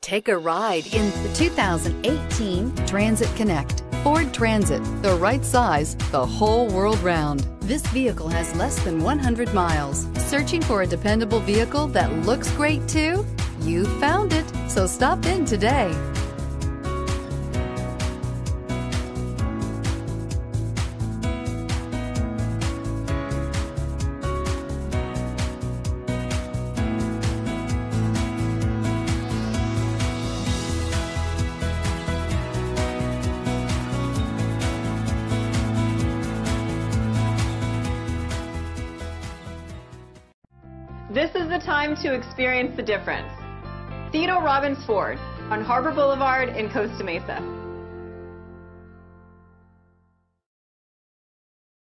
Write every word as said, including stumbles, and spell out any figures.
Take a ride in the two thousand eighteen Transit Connect. Ford Transit, the right size, the whole world round. This vehicle has less than one hundred miles. Searching for a dependable vehicle that looks great too? You found it, so stop in today. This is the time to experience the difference. Theodore Robins Ford on Harbor Boulevard in Costa Mesa.